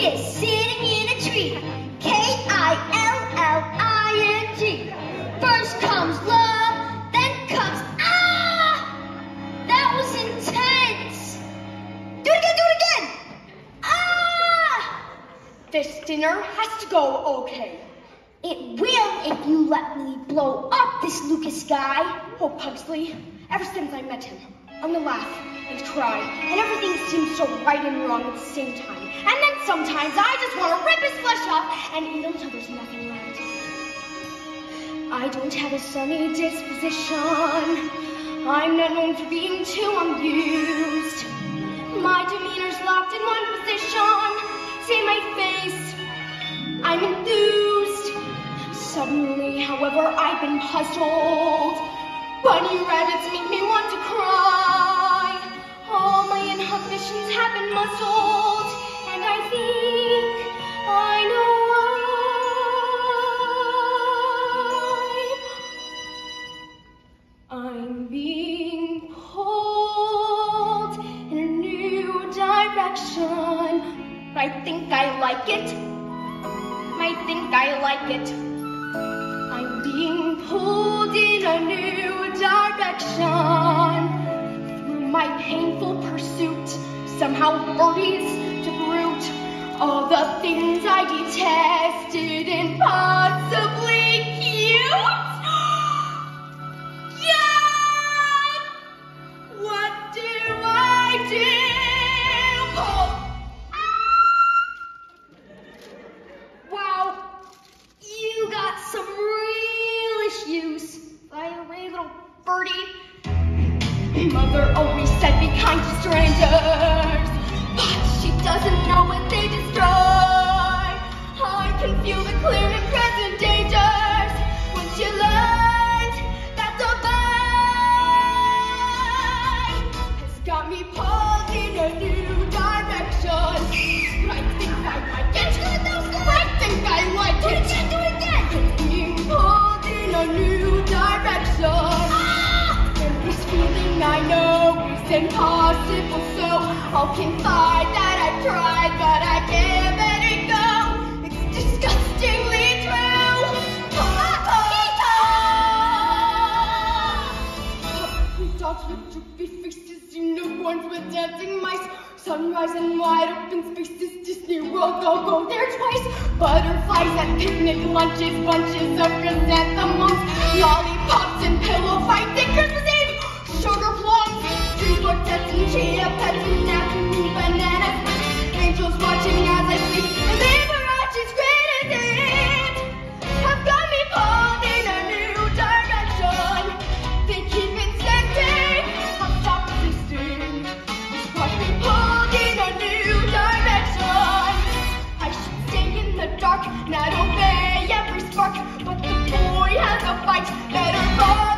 is sitting in a tree. K-I-L-L-I-N-G. First comes love, then comes that was intense. Do it again. This dinner has to go okay. It will if you let me blow up this Lucas guy. Oh, Pugsley, ever since I met him, I'm gonna laugh and cry, and everything seems so right and wrong at the same time. And then sometimes I just want to rip his flesh off and eat until there's nothing left. I don't have a sunny disposition. I'm not known for being too amused. My demeanor's locked in one position. See my face, I'm enthused. Suddenly, however, I've been puzzled. Bunny rabbits make me want to cry. All my inhibitions have been muzzled, and I think I know why. I'm being pulled in a new direction. I think I like it. I'm being pulled in a new direction. Through my painful pursuit, somehow furries to brute. All the things I detested impossibly cute. Yeah! What do I do? Some real issues. By the way, little birdie. Mother always said be kind to strangers, but she doesn't know what they destroy. I can feel the clear and present dangers when she learned that the bite has got me pulled in a new direction. I think I like it. Do it again. Being pulled in a new direction. And this feeling I know is impossible, so I'll confide that I've tried, but I can't let it go. It's disgustingly true. Dogs with droopy faces, unicorns with dancing mice. Sunrise and wide open spaces, Disney World, go there twice. Butterflies at picnic lunches, bunches of chrysanthemums, lollipops and pillow fights at Christmas Eve, sugar plums, street quartets and chia pets and afternoon bananas, angels watching as I sleep, and liberace's great as it have got me pulled in a new direction. They keep insisting, I'll stop resisting. Just watch me pulled in a new direction. I should stay in the dark, not obey every spark, but the boy has a fight, better run.